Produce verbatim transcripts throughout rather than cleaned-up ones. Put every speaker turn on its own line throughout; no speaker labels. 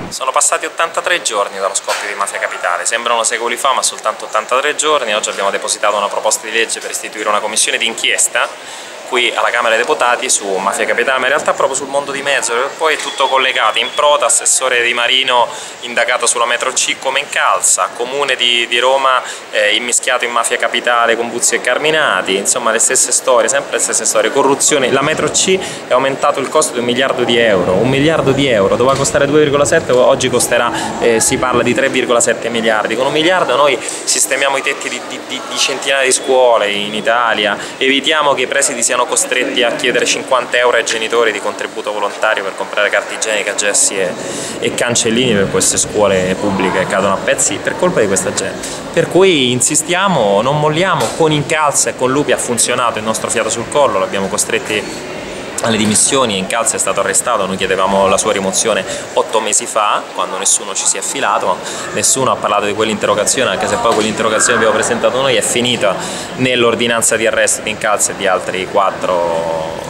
Sono passati ottantatré giorni dallo scoppio di Mafia Capitale, sembrano secoli fa ma soltanto ottantatré giorni. Oggi abbiamo depositato una proposta di legge per istituire una commissione d'inchiesta qui alla Camera dei Deputati su Mafia Capitale, ma in realtà proprio sul mondo di mezzo, poi è tutto collegato. In Proda, assessore Di Marino indagato sulla metro C come in calza, comune di, di Roma eh, immischiato in Mafia Capitale con Buzzi e Carminati, insomma le stesse storie, sempre le stesse storie, corruzione. La metro C è aumentato il costo di un miliardo di euro, un miliardo di euro, doveva costare due virgola sette, oggi costerà, eh, si parla di tre virgola sette miliardi. Con un miliardo noi sistemiamo i tetti di, di, di, di centinaia di scuole in Italia, evitiamo che i presidi siano costretti a chiedere cinquanta euro ai genitori di contributo volontario per comprare carta igienica, gessi e, e cancellini, per queste scuole pubbliche che cadono a pezzi per colpa di questa gente. Per cui insistiamo, non molliamo, con Incalza e con Lupi ha funzionato il nostro fiato sul collo, l'abbiamo costretti alle dimissioni. Incalza è stato arrestato, noi chiedevamo la sua rimozione otto mesi fa, quando nessuno ci si è affilato, nessuno ha parlato di quell'interrogazione, anche se poi quell'interrogazione che abbiamo presentato noi è finita nell'ordinanza di arresto di Incalza e di altri quattro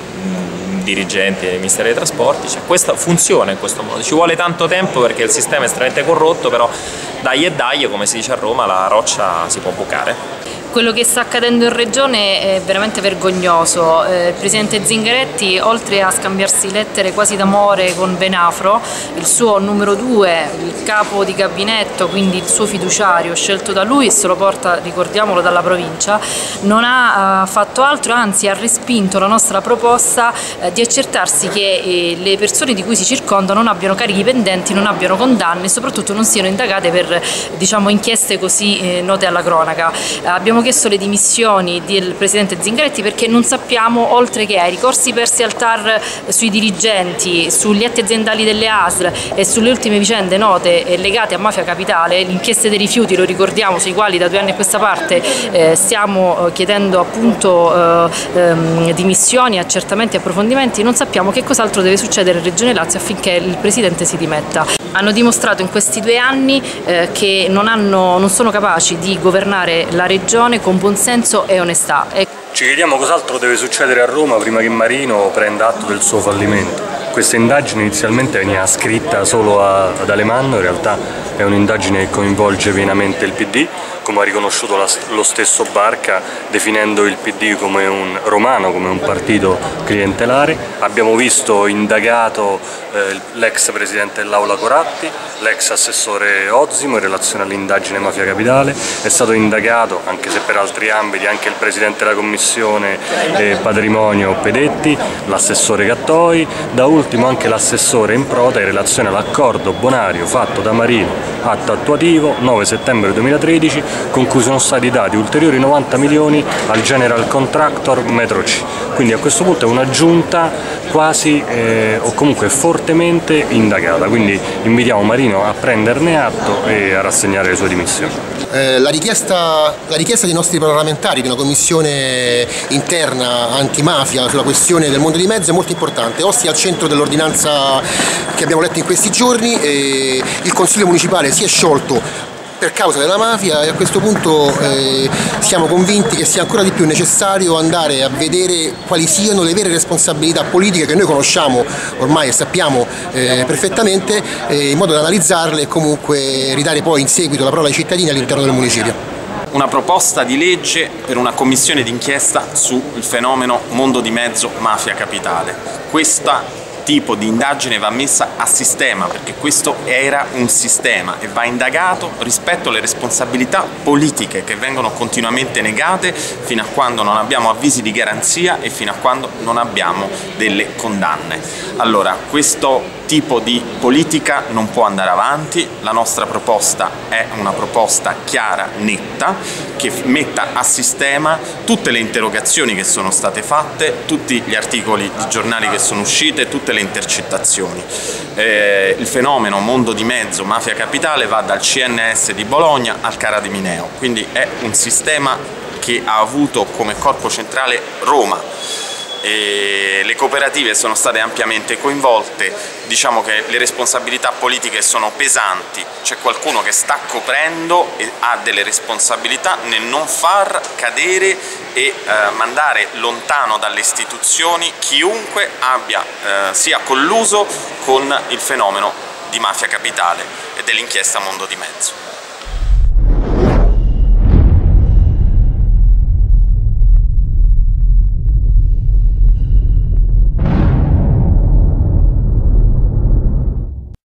dirigenti del Ministero dei Trasporti. Cioè, questo funziona in questo modo, ci vuole tanto tempo perché il sistema è estremamente corrotto, però dai e dai, come si dice a Roma, la roccia si può bucare.
Quello che sta accadendo in Regione è veramente vergognoso. Eh, il Presidente Zingaretti, oltre a scambiarsi lettere quasi d'amore con Venafro, il suo numero due, il capo di gabinetto, quindi il suo fiduciario scelto da lui, e se lo porta, ricordiamolo, dalla provincia, non ha uh, fatto altro, anzi ha respinto la nostra proposta uh, di accertarsi che eh, le persone di cui si circondano non abbiano carichi pendenti, non abbiano condanne e soprattutto non siano indagate per, diciamo, inchieste così eh, note alla cronaca. Uh, abbiamo chiesto le dimissioni del Presidente Zingaretti perché non sappiamo, oltre che ai ricorsi persi al T A R sui dirigenti, sugli atti aziendali delle A S L e sulle ultime vicende note e legate a Mafia Capitale, le inchieste dei rifiuti, lo ricordiamo, sui quali da due anni a questa parte eh, stiamo chiedendo appunto eh, ehm, dimissioni, accertamenti e approfondimenti, non sappiamo che cos'altro deve succedere in Regione Lazio affinché il Presidente si dimetta. Hanno dimostrato in questi due anni eh, che non, hanno, non sono capaci di governare la Regione con buonsenso e onestà. E...
Ci chiediamo cos'altro deve succedere a Roma prima che Marino prenda atto del suo fallimento. Questa indagine inizialmente veniva scritta solo a, ad Alemanno, in realtà è un'indagine che coinvolge pienamente il P D, come ha riconosciuto la, lo stesso Barca, definendo il P D come un romano, come un partito clientelare. Abbiamo visto indagato eh, l'ex presidente dell'Aula Coratti, l'ex assessore Ozzimo in relazione all'indagine Mafia Capitale, è stato indagato, anche se per altri ambiti, anche il presidente della commissione eh, patrimonio Pedetti, l'assessore Gattoi, da ultimo anche l'assessore in Proda in relazione all'accordo bonario fatto da Marino, atto attuativo nove settembre duemilatredici, con cui sono stati dati ulteriori novanta milioni al General Contractor Metro C. Quindi a questo punto è una giunta quasi eh, o comunque fortemente indagata, quindi invitiamo Marino a prenderne atto e a rassegnare le sue dimissioni.
Eh, la, richiesta, la richiesta dei nostri parlamentari di una commissione interna antimafia sulla questione del mondo di mezzo è molto importante. Ostia al centro dell'ordinanza che abbiamo letto in questi giorni, e il Consiglio Municipale si è sciolto per causa della mafia e a questo punto eh, siamo convinti che sia ancora di più necessario andare a vedere quali siano le vere responsabilità politiche che noi conosciamo ormai e sappiamo eh, perfettamente, eh, in modo da analizzarle e comunque ridare poi in seguito la parola ai cittadini all'interno del municipio.
Una proposta di legge per una commissione d'inchiesta sul fenomeno mondo di mezzo Mafia Capitale. Questa tipo di indagine va messa a sistema, perché questo era un sistema e va indagato rispetto alle responsabilità politiche che vengono continuamente negate fino a quando non abbiamo avvisi di garanzia e fino a quando non abbiamo delle condanne. Allora, questo tipo di politica non può andare avanti. La nostra proposta è una proposta chiara, netta, che metta a sistema tutte le interrogazioni che sono state fatte, tutti gli articoli di giornali che sono usciti, tutte le intercettazioni. Eh, il fenomeno mondo di mezzo Mafia Capitale va dal C N S di Bologna al Cara di Mineo, quindi è un sistema che ha avuto come corpo centrale Roma. E le cooperative sono state ampiamente coinvolte, diciamo che le responsabilità politiche sono pesanti, c'è qualcuno che sta coprendo e ha delle responsabilità nel non far cadere e eh, mandare lontano dalle istituzioni chiunque abbia, eh, sia colluso con il fenomeno di Mafia Capitale e dell'inchiesta Mondo di Mezzo.